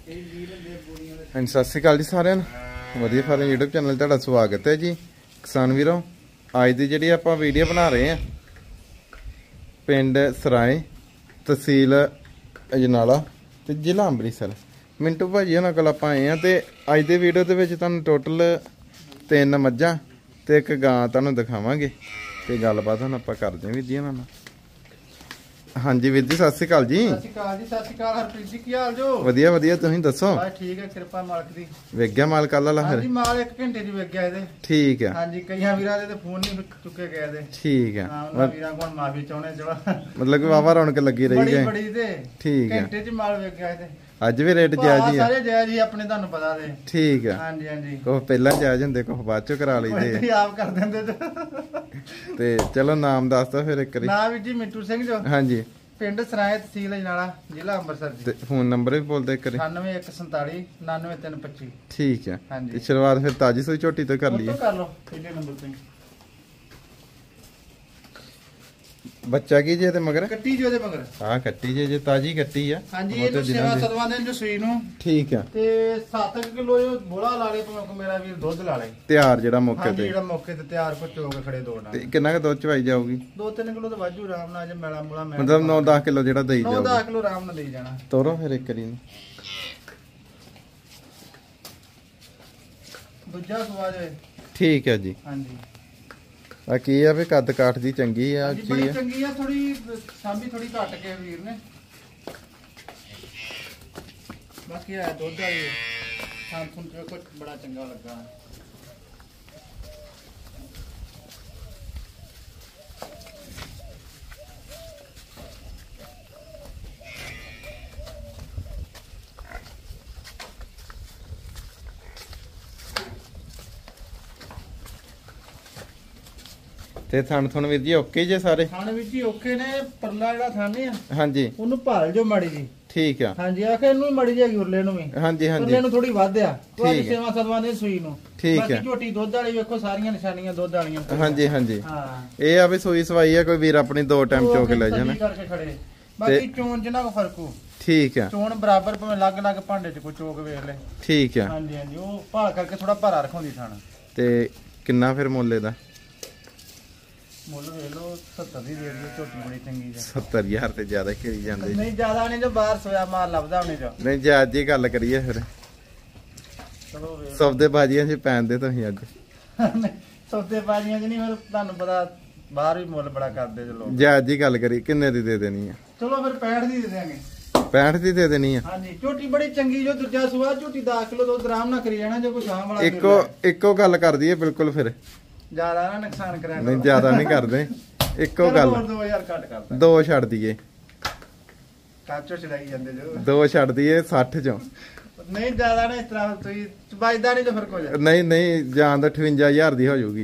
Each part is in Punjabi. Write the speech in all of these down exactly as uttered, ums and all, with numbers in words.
ਹਾਂਜੀ ਸਤਿ ਸ਼੍ਰੀ ਅਕਾਲ ਜੀ ਸਾਰਿਆਂ ਨੂੰ ਵਧੀਆ ਫਾਰਮ YouTube ਚੈਨਲ ਤੁਹਾਡਾ ਸਵਾਗਤ ਹੈ ਜੀ ਕਿਸਾਨ ਵੀਰੋ। ਅੱਜ ਦੀ ਜਿਹੜੀ ਆਪਾਂ ਵੀਡੀਓ ਬਣਾ ਰਹੇ ਆ ਪਿੰਡ ਸਰਾਏ ਤਹਿਸੀਲ ਅਜਨਾਲਾ ਤੇ ਜ਼ਿਲ੍ਹਾ ਅੰਮ੍ਰਿਤਸਰ ਮਿੰਟੂ ਭਾਜੀ ਉਹਨਾਂ ਕੋਲ ਆਪਾਂ ਆਏ ਆ ਤੇ ਅੱਜ ਦੇ ਵੀਡੀਓ ਦੇ ਵਿੱਚ ਤੁਹਾਨੂੰ ਟੋਟਲ ਤਿੰਨ ਮੱਝਾਂ ਤੇ ਇੱਕ ਗਾਂ ਤੁਹਾਨੂੰ ਦਿਖਾਵਾਂਗੇ ਤੇ ਗੱਲਬਾਤ ਹੁਣ ਆਪਾਂ ਕਰਦੇ ਹਾਂ ਵੀਰ ਜੀ ਉਹਨਾਂ ਨਾਲ। ਹਾਂਜੀ ਵੀਰ ਜੀ ਸਤਿ ਸ਼੍ਰੀ ਅਕਾਲ ਜੀ। ਸਤਿ ਸ਼੍ਰੀ ਅਕਾਲ ਜੀ। ਸਤਿ ਸ਼੍ਰੀ ਅਕਾਲ ਹਰਪ੍ਰੀਤ ਜੀ, ਕੀ ਹਾਲ ਜੋ? ਵਧੀਆ ਵਧੀਆ, ਤੁਸੀਂ ਦੱਸੋ? ਬਸ ਠੀਕ ਹੈ, ਕਿਰਪਾ ਮਾਲਕ ਦੀ। ਵੇਖ ਗਿਆ ਮਾਲ ਕੱਲ ਵਾਲਾ? ਹਾਂਜੀ ਮਾਲ ਇੱਕ ਘੰਟੇ ਦੀ ਵੇਖ ਗਿਆ ਇਹਦੇ। ਠੀਕ ਹੈ। ਹਾਂਜੀ ਕਈਆਂ ਵੀਰਾਂ ਦੇ ਤੇ ਫੋਨ ਨਹੀਂ ਚੁੱਕੇ ਗਏ ਇਹਦੇ। ਠੀਕ ਹੈ। ਹਾਂ ਉਹਨਾਂ ਵੀਰਾਂ ਕੋਲ ਮਾਫੀ ਚਾਹੁੰਦੇ ਚਲੋ, ਮਤਲਬ ਕਿ ਵਾਵਾ ਰੌਣਕ ਲੱਗੀ ਰਹੀ ਬੜੀ ਹੈ ਬੜੀ ਤੇ। ਠੀਕ ਹੈ। ਘੰਟੇ ਚ ਮਾਲ ਵੇਖ ਗਿਆ ਇਹਦੇ। ਅੱਜ ਵੀ ਰੇਟ ਜਾਇਜ਼ ਹੀ ਆ? ਸਾਰੇ ਜਾਇਜ਼ ਹੀ ਆਪਣੇ, ਤੁਹਾਨੂੰ ਪਤਾ ਦੇ। ਠੀਕ ਹੈ। ਹਾਂਜੀ ਹਾਂਜੀ ਕੋ ਪਹਿਲਾਂ ਜਾਇਜ਼ ਹੁੰਦੇ ਕੋ ਬਾਅਦ ਚ ਕਰਾ ਲਈਦੇ ਤੁਸੀਂ ਆਪ ਕਰ ਦਿੰਦੇ ਤੇ ਚਲੋ ਨਾਮ ਦੱਸ ਦੋ ਫਿਰ ਇੱਕ ਵਾਰੀ। ਨਾਮ ਵੀ ਜੀ ਮਿੰਟੂ ਸਿੰਘ ਜੋ। ਹਾਂਜੀ ਪਿੰਡ ਸਰਾਏ ਤਹਿਸੀਲ ਅਜਨਾਲਾ ਜ਼ਿਲ੍ਹਾ ਅੰਮ੍ਰਿਤਸਰ ਜੀ। ਤੇ ਫੋਨ ਨੰਬਰ ਵੀ ਬੋਲ ਦੇ ਇੱਕ ਵਾਰੀ। ਅਠਾਨਵੇਂ ਇੱਕ ਸੰਤਾਲੀ ਉਨਾਨਵੇਂ ਤਿੰਨ ਪੱਚੀ। ਠੀਕ ਹੈ। ਹਾਂਜੀ ਤੇ ਸ਼ੁਰੂਆਤ ਫਿਰ ਤਾਜੀ ਸੂਈ ਝੋਟੀ ਤੋਂ ਕਰ ਲਈਏ। ਕਰ ਲਓ ਪਹਿਲੇ ਨੰਬਰ ਤੇ। ਬੱਚਾ ਕੀ ਜੇ ਤੇ ਮਗਰ? ਕੱਟੀ ਜੋ ਦੇ ਮਗਰ। ਹਾਂ ਕੱਟੀ ਜੇ ਜੇ ਤਾਜੀ ਕੱਟੀ ਆ। ਹਾਂਜੀ ਇਹ ਸੇਵਾ ਸਦਵਾਂ ਦੇ ਜੋ ਸੂਈ ਨੂੰ। ਠੀਕ ਆ। ਤੇ ਸੱਤ ਕਿਲੋ ਜੋ ਬੋਲਾ ਲਾ ਲੇ ਭਾਵੇਂ ਮੇਰਾ ਵੀਰ ਦੁੱਧ ਲਾ ਲੇ। ਤਿਆਰ ਜਿਹੜਾ ਮੌਕੇ ਹਾਂਜੀ ਤੇ। ਜਿਹੜਾ ਮੌਕੇ ਤੇ ਤਿਆਰ ਕੋ ਚੋਗ ਖੜੇ ਦੋ ਨਾਲ। ਤੇ ਕਿੰਨਾ ਕੁ ਦੁੱਧ ਚਵਾਈ ਜਾਊਗੀ? ਦੋ ਤਿੰਨ ਕਿਲੋ ਤਾਂ ਵਾਜੂ ਆਰਾਮ ਨਾਲ ਜੇ ਮੈਲਾ ਮੂਲਾ ਮੈਂ। ਮਤਲਬ ਨੌ ਦਸ ਕਿਲੋ ਜਿਹੜਾ ਦੇਈ ਨੌ ਜਾਊਗੀ। ਦਸ ਕਿਲੋ ਆਰਾਮ ਨਾਲ ਦੇਈ ਜਾਣਾ। ਤੋਰੋ ਫਿਰ ਇੱਕ ਵਾਰੀ ਨੂੰ। ਦੂਜਾ ਸਵਾਦ ਹੈ। ਠੀਕ ਹੈ ਜੀ। ਹਾਂਜੀ ਆ ਕੀ ਆ ਵੀ ਕੱਦ ਕਾਠ ਦੀ ਚੰਗੀ ਆ ਜੀ, ਬੜੀ ਚੰਗੀ ਆ। ਥੋੜੀ ਸਾਂਭੀ ਥੋੜੀ ਘੱਟ ਕੇ ਵੀਰ ਨੇ। ਬਾਕੀ ਆ ਦੁੱਧ ਵਾਲੀ ਖਾਣ ਖੁਣ ਤੇ ਕੁਝ ਬੜਾ ਚੰਗਾ ਲੱਗਾ। ਤੇ ਥਣ ਥਣ ਵੀਰ ਜੀ ਓਕੇ ਜੇ ਸਾਰੇ? ਖਾਣ ਵਿੱਚ ਹੀ ਓਕੇ ਨੇ। ਪਰਲਾ ਜਿਹੜਾ ਥਾਣੇ ਆ ਹਾਂਜੀ ਉਹਨੂੰ ਭਾਲ ਜੋ ਮਾੜੀ ਜੀ। ਠੀਕ ਆ। ਹਾਂਜੀ ਆਖੇ ਇਹਨੂੰ ਮੜੀ ਜਾਗੀ ਉਰਲੇ ਨੂੰ ਵੀ। ਹਾਂਜੀ ਹਾਂਜੀ ਉਰਲੇ ਨੂੰ ਥੋੜੀ ਵੱਧ ਆ। ਤੁਹਾਡੀ ਠੀਕ ਹੈ। ਸੇਵਾ ਸਦਵਾਂ ਦੇ ਸੂਈ ਨੂੰ। ਠੀਕ ਬਾਕੀ ਹੈ। ਝੋਟੀ ਦੁੱਧ ਵਾਲੀ ਵੇਖੋ, ਸਾਰੀਆਂ ਨਿਸ਼ਾਨੀਆਂ ਦੁੱਧ ਵਾਲੀਆਂ। ਹਾਂਜੀ ਹਾਂਜੀ ਹਾਂ ਇਹ ਆ ਵੀ ਸੂਈ ਸਵਾਈ ਆ, ਕੋਈ ਵੀਰ ਆਪਣੀ ਦੋ ਟਾਈਮ ਚੋ ਕੇ ਲੈ ਜਾਣਾ। ਕਰਕੇ ਖੜੇ। ਬਾਕੀ ਚੋਣ ਜਿੰਨਾ ਕੋ ਫਰਕ ਹੋ। ਠੀਕ ਆ। ਚੋਣ ਬਰਾਬਰ ਭਾਵੇਂ ਅਲੱਗ ਅਲੱਗ ਭਾਂਡੇ ਚ ਕੋਈ ਚੋਕ ਵੇਖ ਲੈ। ਠੀਕ ਆ। ਹਾਂਜੀ ਹਾਂਜੀ ਉਹ ਭਾਲ ਕਰਕੇ ਥੋੜਾ ਭਾਰਾ ਰਖਾਉਂਦੀ ਥਾਣਾ। ਤੇ ਕਿੰਨਾ ਫਿਰ ਮੁੱਲ ਇਹਦਾ? ਮੁੱਲ ਵੇਖ ਲਓ ਸੱਤਰ ਦੀ ਰੇਟ ਦੀ ਝੋਟੀ ਬੜੀ ਚੰਗੀ ਹੈ। ਸੱਤਰ ਹਜ਼ਾਰ ਤੇ ਜ਼ਿਆਦਾ ਕਰੀ ਜਾਂਦੇ। ਨਹੀਂ ਜ਼ਿਆਦਾ ਨਹੀਂ ਜੋ ਬਾਹਰ ਸੋਇਆ ਮਾਲ ਲੱਭਦਾ ਉਹਨੇ ਜੋ। ਨਹੀਂ ਜੇ ਅੱਜ ਹੀ ਗੱਲ ਕਰੀਏ ਫਿਰ ਚਲੋ ਵੇਖ ਸੌਦੇ ਬਾਜੀਆਂ 'ਚ ਪੈਂਦੇ ਤੁਸੀਂ ਅੱਜ। ਸੌਦੇ ਬਾਜੀਆਂ 'ਚ ਨਹੀਂ, ਫਿਰ ਤੁਹਾਨੂੰ ਪਤਾ ਬਾਹਰ ਵੀ ਮੁੱਲ ਬੜਾ ਕਰਦੇ ਜੇ ਲੋਕ। ਜੇ ਅੱਜ ਹੀ ਗੱਲ ਕਰੀ ਕਿੰਨੇ ਦੀ ਦੇ ਦੇਣੀ ਆ? ਚਲੋ ਫਿਰ ਪੈਂਹਠ ਦੀ ਦੇ ਦਿਆਂਗੇ। ਪੈਂਹਠ ਦੀ ਦੇ ਦੇਣੀ ਆ? ਹਾਂਜੀ ਝੋਟੀ ਬੜੀ ਚੰਗੀ ਜੋ। ਦੂਜਾ ਸੂਆ ਝੋਟੀ ਦਸ ਕਿਲੋ ਦੁੱਧ ਆਰਾਮ ਨਾਲ ਕਰੀ ਜਾਣਾ ਜੋ ਕੋਈ ਸ਼ਾਮ ਵਾਲਾ। ਇੱਕੋ ਇੱਕੋ ਗੱਲ ਕਰ ਦਈਏ ਬਿਲਕੁਲ ਫਿਰ। ਜ਼ਿਆਦਾ ਨਾ ਨੁਕਸਾਨ ਕਰਿਆ। ਨਹੀਂ ਜ਼ਿਆਦਾ ਨਹੀਂ ਕਰਦੇ, ਇੱਕੋ ਗੱਲ। ਦੋ ਹਜ਼ਾਰ ਘੱਟ ਕਰਦਾ। ਦੋ ਛੱਡ ਦਈਏ। ਕਾਚੋ ਚੜਾਈ ਜਾਂਦੇ ਜੋ। ਦੋ ਛੱਡ ਦਈਏ ਸੱਠ ਚੋਂ। ਨਹੀਂ ਜ਼ਿਆਦਾ ਨਾ ਇਸ ਤਰ੍ਹਾਂ ਤੁਸੀਂ ਵੱਜਦਾ ਨਹੀਂ ਤਾਂ ਫਿਰ ਕੋਈ। ਨਹੀਂ ਨਹੀਂ ਜਾਨ ਤਾਂ ਅਠਵੰਜਾ ਹਜ਼ਾਰ ਦੀ ਹੋ ਜਾਊਗੀ।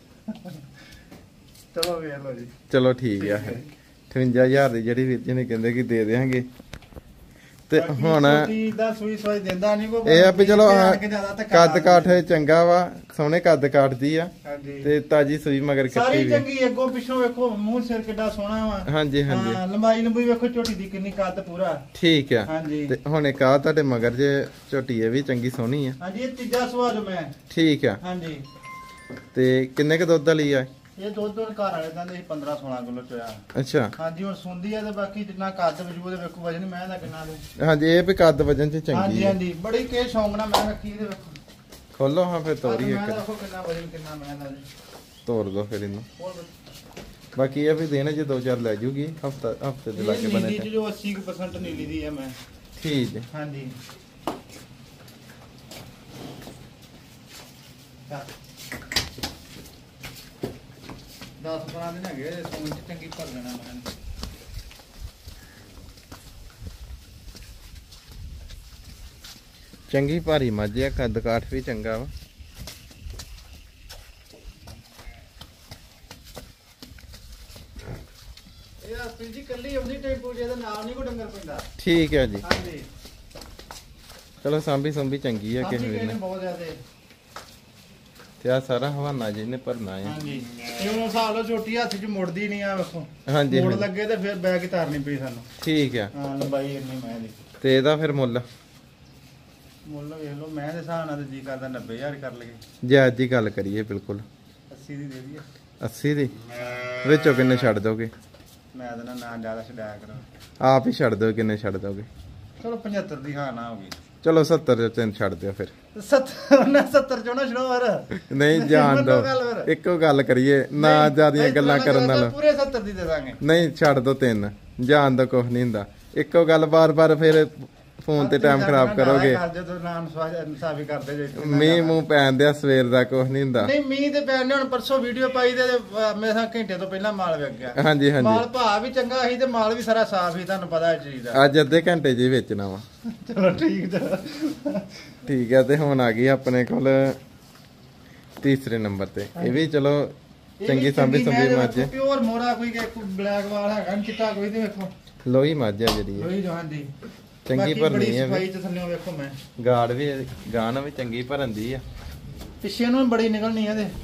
ਚਲੋ ਵੇਖ ਲਓ ਜੀ। ਚਲੋ ਠੀਕ ਆ ਫਿਰ ਅਠਵੰਜਾ ਹਜ਼ਾਰ ਦੀ ਜਿਹੜੀ ਵੀਰ ਜੀ ਨੇ ਕਹਿੰਦੇ ਕਿ ਦੇ ਦੇਾਂਗੇ। ਤੇ ਹੁਣ ਦਾ ਸੂਈ ਸੂਈ ਦਿੰਦਾ ਨਹੀਂ ਕੋਈ। ਇਹ ਆ ਵੀ ਚਲੋ ਕੱਦ ਕਾਠ ਚੰਗਾ ਵਾ, ਸੋਹਣੇ ਕੱਦ ਕਾਠ ਦੀ ਆ। ਹਾਂਜੀ ਤੇ ਤਾਜੀ ਸੂਈ ਮਗਰ ਕੱਟੀ ਸਾਰੀ ਵੀ ਚੰਗੀ। ਅੱਗੋਂ ਪਿੱਛੋਂ ਵੇਖੋ ਮੂੰਹ ਸਿਰ ਕਿੱਡਾ ਸੋਹਣਾ ਵਾ। ਹਾਂਜੀ ਹਾਂਜੀ ਹਾਂ ਲੰਬਾਈ ਲੰਬੀ ਵੇਖੋ ਝੋਟੀ ਦੀ ਕਿੰਨੀ ਕੱਦ ਪੂਰਾ। ਠੀਕ ਆ। ਹਾਂਜੀ ਤੇ ਹੁਣ ਇੱਕ ਆ ਤੁਹਾਡੇ ਮਗਰ ਜੇ ਝੋਟੀ ਇਹ ਵੀ ਚੰਗੀ ਸੋਹਣੀ ਆ। ਹਾਂਜੀ ਇਹ ਤੀਜਾ ਸਵਾਦ ਮੈਂ। ਠੀਕ ਆ। ਹਾਂਜੀ ਤੇ ਕਿੰਨੇ ਕ ਦੁੱਧ ਵਾਲੀ ਆ ਇਹ ਦੁੱਧ ਘਰ ਵਾਲੇ ਕਹਿੰਦੇ ਸੀ ਪੰਦਰਾਂ ਸੋਲਾਂ ਕਿਲੋ ਚੋਇਆ। ਅੱਛਾ ਹਾਂਜੀ ਹੁਣ ਸੁਣਦੀ ਆ ਤੇ ਬਾਕੀ ਜਿੰਨਾ ਕੱਦ ਵਜੂ ਦੇ ਵੇਖੋ ਵਜਨ ਮੈਂ ਦਾ ਕਿੰਨਾ ਦੇ। ਹਾਂਜੀ ਇਹ ਵੀ ਕੱਦ ਵਜਨ ਚ ਚੰਗੀ ਹਾਂਜੀ ਆ। ਹਾਂਜੀ ਬੜੀ ਕੇ ਸ਼ੌਂਕ ਨਾਲ ਮੈਂ ਰੱਖੀ ਇਹਦੇ ਵੇਖੋ। ਖੋਲੋ ਹਾਂ ਫਿਰ ਤੋਰੀ ਮੈਂ ਇੱਕ ਦੇਖੋ ਕਿੰਨਾ ਵਜਨ ਕਿੰਨਾ ਮੈਂ ਦਾ ਜੀ। ਤੋਰ ਦੋ ਫਿਰ ਇਹਨੂੰ। ਹੋਰ ਬਾਕੀ ਇਹ ਵੀ ਦੇਣੇ ਜੇ ਦੋ ਚਾਰ ਲੈ ਜੂਗੀ ਹਫਤਾ ਹਫਤੇ ਦੇ ਲਾਗੇ ਬਣੇ ਨੀਲੀ ਜੋ ਅੱਸੀ ਪਰਸੈਂਟ ਨੀਲੀ ਦੀ ਹੈ ਮੈਂ। ਠੀਕ ਹੈ। ਹਾਂਜੀ ਦਸ ਬਾਰਾਂ ਦਿਨ ਹੈਗੇ ਸੋਨ ਚ ਚੰਗੀ ਭਰ ਲੈਣਾ ਮੈਂ। ਚੰਗੀ ਭਾਰੀ ਮੱਝ ਆ, ਕੱਦ ਕਾਠ ਵੀ ਚੰਗਾ ਵਾ। ਇਹ ਆਪਣੀ ਜੀ ਕੱਲੀ ਆਉਂਦੀ ਟੈਂਪੂ ਜਿਹਦਾ ਨਾਮ ਨਹੀਂ ਕੋ ਡੰਗਰ ਪੈਂਦਾ। ਠੀਕ ਹੈ ਜੀ। ਹਾਂਜੀ ਚਲੋ ਸਾਂਭੀ ਸੰਭੀ ਚੰਗੀ ਆ ਕਿਸੇ ਵੇਲੇ। ਬਹੁਤ ਜ਼ਿਆਦਾ ਤੇ ਆ ਸਾਰਾ ਹਵਾਨਾ ਜੀ ਨੇ ਭਰਨਾ ਹੈ। ਹਾਂਜੀ ਇਹ ਉਹ ਹਿਸਾਬ ਲਓ ਝੋਟੀ ਹੱਥ 'ਚ ਮੁੜਦੀ ਨਹੀਂ ਆ ਵੇਖੋ। ਹਾਂਜੀ ਮੁੜ ਲੱਗੇ ਤੇ ਫਿਰ ਬੈਗ ਤਾਰਨੀ ਪਈ ਸਾਨੂੰ। ਠੀਕ ਆ। ਹਾਂ ਲੰਬਾਈ ਇੰਨੀ ਮੈਂ ਦੀ। ਤੇ ਇਹਦਾ ਫਿਰ ਮੁੱਲ ਮੁੱਲ ਵੇਖ ਲਓ ਮੈਂ ਦੇ ਹਿਸਾਬ ਨਾਲ ਤੇ ਜੀ ਕਰਦਾ ਨੱਬੇ ਹਜ਼ਾਰ ਕਰ ਲਈਏ। ਜੇ ਅੱਜ ਦੀ ਗੱਲ ਕਰੀਏ ਬਿਲਕੁਲ ਅੱਸੀ ਦੀ ਦੇ ਦਈਏ। ਅੱਸੀ ਦੀ ਵਿੱਚੋਂ ਕਿੰਨੇ ਛੱਡ ਦੋਗੇ? ਮੈਂ ਤਾਂ ਨਾ ਜ਼ਿਆਦਾ ਛਡਾਇਆ ਕਰਾਂ, ਆਪ ਹੀ ਛੱਡ ਦਿਓ, ਕਿੰਨੇ ਛੱਡ ਦੋਗੇ? ਚਲੋ ਪਝੱਤਰ ਦੀ ਹਾਂ ਨਾ ਹੋ ਗਈ। ਚਲੋ ਸੱਤਰ ਚ ਤਿੰਨ ਛੱਡ ਦਿਓ ਫਿਰ। ਸੱਤਰ ਨਾ ਸੱਤਰ ਚੋਂ ਨਾ ਛੜੋ ਫਿਰ। ਨਹੀਂ ਜਾਣ ਦੋ, ਇੱਕੋ ਗੱਲ ਕਰੀਏ ਨਾ ਜਿਆਦੀਆਂ ਗੱਲਾਂ ਕਰਨ ਨਾਲ। ਪੂਰੇ ਸੱਤਰ ਦੀ ਦੇ ਦਾਂਗੇ। ਨਹੀਂ ਛੱਡ ਦੋ ਤਿੰਨ, ਜਾਣ ਦਾ ਕੁਝ ਨਹੀਂ ਹੁੰਦਾ। ਇੱਕੋ ਗੱਲ ਬਾਰ-ਬਾਰ ਫਿਰ ਫੋਨ ਤੇ ਟਾਈਮ ਖਰਾਬ ਕਰੋਗੇ। ਮੀਂਹ ਮੂੰਹ ਪੈਣ ਦਿਆ ਸਵੇਰ ਦਾ ਕੁਝ ਨਹੀਂ ਹੁੰਦਾ। ਨਹੀਂ ਮੀਂਹ ਤੇ ਪੈਣ ਹੁਣ ਪਰਸੋਂ ਵੀਡੀਓ ਪਾਈ ਤੇ ਮੇਰੇ ਸਾਹ ਘੰਟੇ ਤੋਂ ਪਹਿਲਾਂ ਮਾਲ ਵਿਕ ਗਿਆ। ਹਾਂਜੀ ਹਾਂਜੀ ਮਾਲ ਭਾਅ ਵੀ ਚੰਗਾ ਸੀ ਤੇ ਮਾਲ ਵੀ ਸਾਰਾ ਸਾਫ਼ ਸੀ, ਤੁਹਾਨੂੰ ਪਤਾ ਇਸ ਚੀਜ਼ ਦਾ। ਅੱਜ ਅੱਧੇ ਘੰਟੇ ਜੀ ਵੇਚਣਾ ਵਾ। ਚਲੋ ਠੀਕ ਜੀ ਠੀਕ ਹੈ। ਤੇ ਹੁਣ ਆ ਗਈ ਆਪਣੇ ਕੋਲ ਤੀਸਰੇ ਨੰਬਰ ਤੇ। ਇਹ ਵੀ ਚਲੋ ਚੰਗੀ ਸਾਂਭੀ ਸੰਭੀ ਮੱਝ, ਪਿਓਰ ਮੋਰਾ, ਕੋਈ ਬਲੈਕ ਵਾਲ ਹੈਗਾ ਨੀ, ਚਿੱਟਾ ਕੋਈ ਤੇ ਵੇਖੋ ਲੋਹੀ ਮੱਝ ਆ ਜਿਹੜੀ ਲੋਹੀ ਜੋ ਹਾਂਜੀ ਚੰਗੀ ਭਰਨੀ ਹੈ। ਸਫਾਈ ਤੇ ਥੱਲੇ ਵੇਖੋ ਮੈਂ ਗਾੜ ਵੀ ਗਾਣ ਵੀ ਚੰਗੀ ਭਰਨ ਦੀ ਆ, ਪਿੱਛੇ ਨੂੰ ਬੜੀ ਨਿਕਲਣੀ ਆ। ਤੇ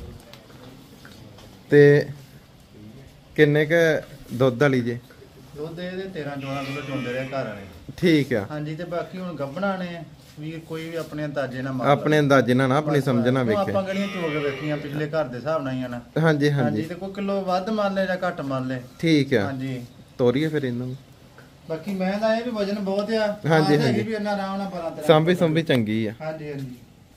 ਤੇ ਕਿੰਨੇ ਕ ਦੁੱਧ ਵਾਲੀ ਜੇ? ਦੁੱਧ ਇਹਦੇ ਤੇਰਾਂ ਚੌਦਾਂ ਕਿਲੋ ਚੋਂਦੇ ਰਹੇ ਘਰ ਵਾਲੇ। ਠੀਕ ਆ ਹਾਂਜੀ। ਤੇ ਬਾਕੀ ਹੁਣ ਗੱਭਣਾ ਨੇ ਵੀਰ ਕੋਈ ਵੀ ਆਪਣੇ ਅੰਦਾਜ਼ੇ ਨਾਲ ਮਾਰ ਆਪਣੇ ਅੰਦਾਜ਼ੇ ਨਾਲ ਨਾ ਆਪਣੀ ਸਮਝ ਨਾਲ ਵੇਖੇ। ਆਪਾਂ ਗਲੀਆਂ ਚੋ ਕੇ ਵੇਖੀਆਂ ਪਿਛਲੇ ਘਰ ਦੇ ਹਿਸਾਬ ਨਾਲ ਹੀ ਆ ਨਾ। ਹਾਂਜੀ ਹਾਂਜੀ ਹਾਂਜੀ ਤੇ ਕੋਈ ਕਿਲੋ ਵੱਧ ਮੰਨ ਲੈ ਜਾਂ ਘੱਟ ਮੰਨ ਲੈ। ਠੀਕ ਆ ਹਾਂਜੀ ਤੋਰੀਏ ਫਿਰ ਇਹਨਾਂ ਨੂੰ। ਬਾਕੀ ਮੈਂ ਦਾ ਇਹ ਵੀ ਵਜਨ ਬਹੁਤ ਆ। ਹਾਂਜੀ ਹਾਂਜੀ ਵੀ ਇਹਨਾਂ ਆਰਾਮ ਨਾਲ ਬਣਾ ਤੇਰਾ ਸਾਂਭੀ ਸੰਭੀ ਚੰਗੀ ਆ। ਹਾਂਜੀ ਹਾਂਜੀ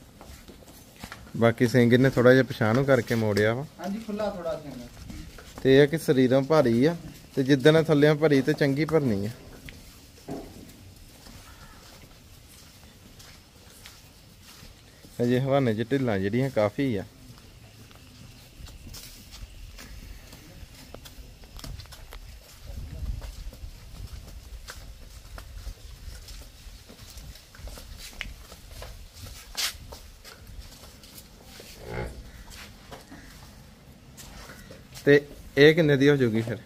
ਬਾਕੀ ਸਿੰਘ ਨੇ ਥੋੜਾ ਜਿਹਾ ਪਛਾਣੂ ਕਰਕੇ ਮੋੜਿਆ ਵਾ। ਹਾਂਜੀ ਖੁੱਲਾ ਥੋੜਾ ਸਿੰਘ ਤੇ ਇਹ ਆ ਕਿ ਸਰੀਰਾਂ ਭਾਰੀ ਆ ਤੇ ਜਿੱਦਣ ਥੱਲਿਆਂ ਭਰੀ ਤੇ ਚੰਗੀ ਭਰਨੀ ਆ। ਅਜੇ ਹਵਾਨੇ ਚ ਢਿੱਲਾਂ ਜਿਹੜੀਆਂ ਕਾਫੀ ਆ। ਤੇ ਇਹ ਕਿੰਨੇ ਦੀ ਹੋ ਜਾਊਗੀ ਫਿਰ?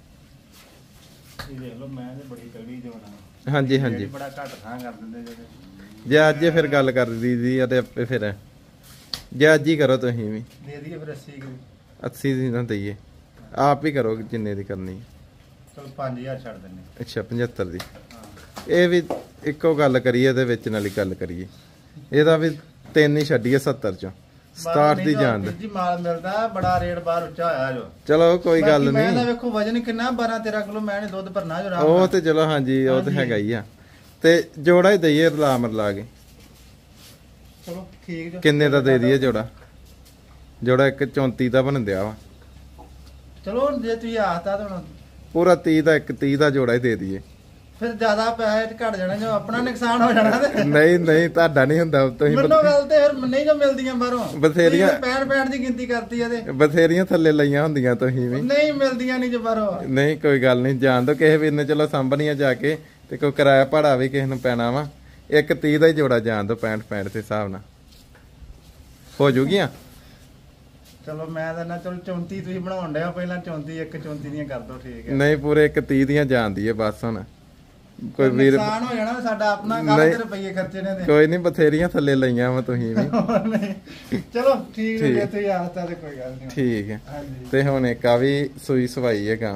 ਇਹ ਦੇਖ ਲਓ ਮੈਂ ਤੇ ਬੜੀ ਤਗੜੀ ਜਵਾਨਾ। ਹਾਂਜੀ ਹਾਂਜੀ ਬੜਾ ਘੱਟ ਥਾਂ ਕਰ ਦਿੰਦੇ ਜਿਹੜੇ। ਜੇ ਅੱਜ ਫਿਰ ਗੱਲ ਕਰ ਦੀ ਆ ਤੇ ਆਪੇ ਫਿਰ ਜੇ ਅੱਜ ਹੀ ਕਰੋ ਤੁਸੀਂ ਵੀ ਦੇ ਦਈਏ ਫਿਰ ਅੱਸੀ ਦੀ। ਅੱਸੀ ਦੀ ਨਾ ਦਈਏ, ਆਪ ਹੀ ਕਰੋ ਜਿੰਨੇ ਦੀ ਕਰਨੀ। ਚਲ ਪੰਜ ਹਜ਼ਾਰ ਛੱਡ ਦਿੰਨੇ। ਅੱਛਾ ਪਝੱਤਰ ਦੀ। ਹਾਂ ਇਹ ਵੀ ਇੱਕੋ ਗੱਲ ਕਰੀਏ ਤੇ ਵਿੱਚ ਨਾਲ ਹੀ ਗੱਲ ਕਰੀਏ। ਇਹਦਾ ਵੀ ਤਿੰਨ ਹੀ ਛੱਡੀਏ ਸੱਤਰ ਚੋਂ ਸਤਾਹਠ ਦੀ ਜਾਣ ਦੇ। ਜੀ ਮਾਲ ਮਿਲਦਾ ਬੜਾ ਰੇਟ ਬਾਹਰ ਉੱਚਾ ਹੋਇਆ ਜੋ। ਚਲੋ ਕੋਈ ਗੱਲ ਮੈਂ ਤਾਂ ਨਹੀਂ। ਵੇਖੋ ਵਜਨ ਕਿੰਨਾ ਬਾਰਾਂ ਤੇਰਾਂ ਕਿਲੋ ਮੈਂ ਨੇ ਦੁੱਧ ਭਰਨਾ ਜੋ। ਉਹ ਤੇ ਚਲੋ ਹਾਂਜੀ ਉਹ ਤੇ ਹੈਗਾ ਹੀ ਆ। ਤੇ ਜੋੜਾ ਹੀ ਦਈਏ ਰਲਾ ਮਰਲਾ ਕੇ। ਚਲੋ ਠੀਕ ਜੋ। ਕਿੰਨੇ ਦਾ ਦੇ ਦਈਏ ਜੋੜਾ? ਜੋੜਾ ਇੱਕ ਚੌਂਤੀ ਦਾ ਬਣ ਦਿਆ ਵਾ। ਚਲੋ ਜੇ ਤੁਸੀਂ ਆਖਤਾ ਤਾਂ ਹੁਣ ਪੂਰਾ ਤੀਹ ਦਾ ਇੱਕ ਤੀਹ ਦਾ ਜੋੜਾ ਹੀ ਦੇ ਦਈਏ। ਫਿਰ ਜ਼ਿਆਦਾ ਪੈਸੇ ਘਟ ਜਾਣਾ ਜੋ ਆਪਣਾ ਨੁਕਸਾਨ ਹੋ ਜਾਣਾ ਤੇ। ਨਹੀਂ ਨਹੀਂ ਤੁਹਾਡਾ ਨਹੀਂ ਹੁੰਦਾ ਤੁਸੀਂ। ਮੈਨੂੰ ਗੱਲ ਤੇ ਫਿਰ ਨਹੀਂ ਜੋ ਮਿਲਦੀਆਂ ਬਾਹਰੋਂ ਬਥੇਰੀਆਂ ਪੈਣ ਪੈਣ ਦੀ ਗਿਣਤੀ ਕਰਤੀ ਆ ਤੇ ਬਥੇਰੀਆਂ ਥੱਲੇ ਲਈਆਂ ਹੁੰਦੀਆਂ ਤੁਸੀਂ ਵੀ। ਨਹੀਂ ਮਿਲਦੀਆਂ ਨਹੀਂ ਜੋ ਬਾਹਰੋਂ। ਨਹੀਂ ਕੋਈ ਗੱਲ ਨਹੀਂ ਜਾਣ ਦੋ ਕਿਸੇ ਵੀਰ ਨੇ ਚਲੋ ਸਾਂਭਣੀਆਂ ਜਾ ਕੇ ਤੇ ਕੋਈ ਕਿਰਾਇਆ ਭਾੜਾ ਵੀ ਕਿਸੇ ਨੂੰ ਪੈਣਾ ਵਾ। ਇੱਕ ਤੀਹ ਦਾ ਹੀ ਜੋੜਾ ਜਾਣ ਦੋ ਪੈਂਹਠ ਪੈਂਹਠ ਦੇ ਹਿਸਾਬ ਨਾਲ ਹੋ ਜੂਗੀਆਂ। ਚਲੋ ਮੈਂ ਤਾਂ ਨਾ ਚਲੋ ਚੌਂਤੀ ਤੁਸੀਂ ਬਣਾਉਣ ਡਿਆ ਪਹਿਲਾਂ ਚੌਂਤੀ ਇੱਕ ਚੌਂਤੀ ਦੀਆਂ ਕਰ ਦੋ ਠੀਕ ਹੈ। ਨਹੀਂ ਪੂਰੇ ਇੱਕ ਤੀਹ ਦੀਆਂ ਜਾਂਦੀ ਹੈ ਬਸ। ਹੁਣ ਕੋਈ ਵੀਰ ਨੁਕਸਾਨ ਹੋ ਜਾਣਾ ਸਾਡਾ ਆਪਣਾ ਕੰਮ ਤੇ ਰੁਪਈਏ ਖਰਚੇ ਨੇ ਤੇ। ਕੋਈ ਨਹੀਂ ਬਥੇਰੀਆਂ ਥੱਲੇ ਲਈਆਂ ਵਾ ਤੁਸੀਂ ਵੀ। ਚਲੋ ਠੀਕ ਹੈ ਜੇ ਤੁਸੀਂ ਆਖਤਾ ਤੇ ਕੋਈ ਗੱਲ ਨਹੀਂ। ਠੀਕ ਹੈ। ਹਾਂਜੀ ਤੇ ਹੁਣ ਇੱਕ ਆ ਵੀ ਸੂਈ ਸਵਾਈ ਹੈਗਾ।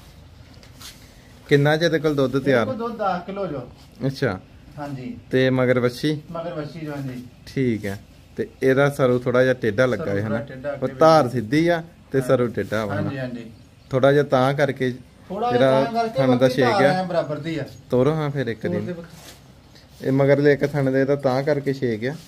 ਕਿੰਨਾ ਜੇ ਤੇ ਕੋਲ ਦੁੱਧ ਤਿਆਰ? ਦੁੱਧ ਦਸ ਕਿਲੋ ਜੋ। ਅੱਛਾ ਹਾਂਜੀ ਤੇ ਤੇ ਮਗਰ ਵੱਛੀ? ਮਗਰ ਵੱਛੀ ਜੋ। ਹਾਂਜੀ ਠੀਕ ਹੈ। ਤੇ ਇਹਦਾ ਸਰੂ ਥੋੜਾ ਜਿਹਾ ਟੇਢਾ ਲੱਗਾ ਹੈ ਹਨਾ। ਉਹ ਧਾਰ ਸਿੱਧੀ ਆ ਤੇ ਸਰੂ ਟੇਢਾ ਵਾ। ਹਾਂਜੀ ਹਾਂਜੀ ਥੋੜਾ ਜਿਹਾ ਤਾਂ ਕਰਕੇ ਜਿਹੜਾ ਥਣ ਦਾ ਛੇਕ ਆ ਬਰਾਬਰ ਦੀ ਆ। ਤੋਰੋ ਹਾਂ ਫਿਰ ਇੱਕ ਦਿਨ ਇਹ ਮਗਰਲੇ ਇੱਕ ਥਣ ਦੇ ਤਾਂ ਤਾਂ ਕਰਕੇ ਛੇਕ ਆ।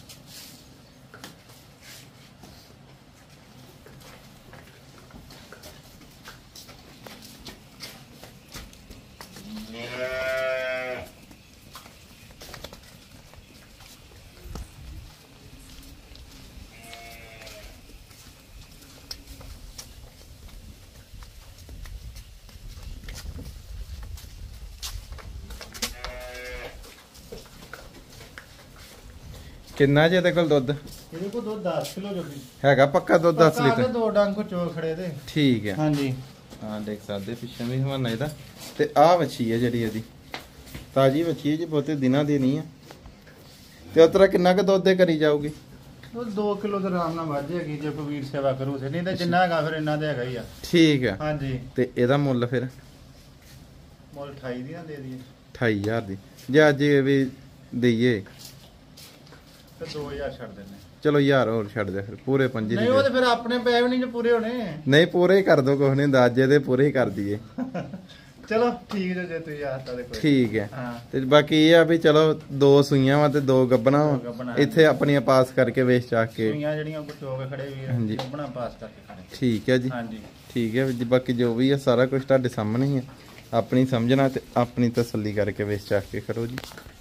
ਕਿੰਨਾ ਜੇ ਇਹਦੇ ਕੋਲ ਦੁੱਧ? ਇਹਦੇ ਕੋਲ ਦੁੱਧ ਦਸ ਕਿਲੋ ਜੋ ਵੀ ਹੈਗਾ ਪੱਕਾ ਦੁੱਧ ਦਸ ਪੱਕਾ ਲੀਟਰ? ਦੋ ਡੰਗ ਕੋ ਚੋ ਖੜੇ ਤੇ। ਠੀਕ ਹੈ। ਹਾਂਜੀ ਹਾਂ ਦੇਖ ਸਕਦੇ ਪਿੱਛੇ ਵੀ ਹਵਾਨਾ ਇਹਦਾ। ਤੇ ਆਹ ਵੱਛੀ ਹੈ ਜਿਹੜੀ ਇਹਦੀ ਤਾਜੀ ਵੱਛੀ ਹੈ ਜੀ, ਬਹੁਤੇ ਦਿਨਾਂ ਦੀ ਨਹੀਂ ਆ। ਤੇ ਉਤਰਾ ਕਿੰਨਾ ਕੁ ਦੁੱਧ ਦੇ ਕਰੀ ਜਾਊਗੀ? ਉਹ ਦੋ ਕਿਲੋ ਦੇ ਆਰਾਮ ਨਾਲ ਵੱਧ ਜਾਏਗੀ ਜੇ ਕੋਈ ਵੀਰ ਸੇਵਾ ਕਰੂ ਤੇ। ਨਹੀਂ ਤਾਂ ਜਿੰਨਾ ਹੈਗਾ ਫਿਰ ਇਹਨਾਂ ਦੇ ਹੈਗਾ ਹੀ ਆ। ਠੀਕ ਹੈ। ਹਾਂਜੀ ਤੇ ਇਹਦਾ ਮੁੱਲ ਫਿਰ? ਮੁੱਲ ਅਠਾਈ ਦੀ ਨਾ ਦੇ ਦਈਏ। ਅਠਾਈ ਹਜ਼ਾਰ ਦੀ। ਜੇ ਅੱਜ ਇਹ ਵੀ ਦਈਏ ਤੇ ਦੋ ਹਜ਼ਾਰ ਛੱਡ ਦਿੰਦੇ। ਚਲੋ ਯਾਰ ਹੋਰ ਛੱਡ ਦੇ ਫਿਰ ਪੂਰੇ ਪੰਜੀ ਨਹੀਂ ਉਹ ਤੇ ਫਿਰ ਆਪਣੇ ਪੈ ਵੀ ਨਹੀਂ ਜੇ ਪੂਰੇ ਹੋਣੇ। ਨਹੀਂ ਪੂਰੇ ਹੀ ਕਰ ਦੋ, ਕੁਛ ਨਹੀਂ ਦਾਜੇ ਦੇ ਪੂਰੇ ਹੀ ਕਰ ਦਈਏ। ਚਲੋ ਠੀਕ ਜੇ ਜੇ ਤੁਸੀਂ ਆਤਾ ਦੇ ਕੋਈ ਠੀਕ ਹੈ। ਹਾਂ ਤੇ ਬਾਕੀ ਇਹ ਆ ਵੀ ਚਲੋ ਦੋ ਸੂਈਆਂ ਵਾ ਤੇ ਦੋ ਗੱਬਣਾ ਦੋ ਵਾ, ਗੱਭਣਾ ਇੱਥੇ ਆਪਣੀਆਂ ਪਾਸ ਕਰਕੇ ਵੇਚ ਚਾਕ ਕੇ। ਸੂਈਆਂ ਜਿਹੜੀਆਂ ਗੁੱਟੋ ਕੇ ਖੜੇ ਵੀਰ ਹਾਂਜੀ। ਗੱਭਣਾ ਪਾਸ ਕਰਕੇ ਖੜੇ। ਠੀਕ ਹੈ ਜੀ, ਹਾਂਜੀ ਠੀਕ ਹੈ ਜੀ। ਬਾਕੀ ਜੋ ਵੀ ਆ ਸਾਰਾ ਕੁਝ ਤੁਹਾਡੇ ਸਾਹਮਣੇ ਹੀ ਆ, ਆਪਣੀ ਸਮਝਣਾ ਤੇ ਆਪਣੀ ਤਸੱਲੀ ਕਰਕੇ ਵੇਚ ਚਾਕ ਕੇ ਕਰੋ ਜੀ।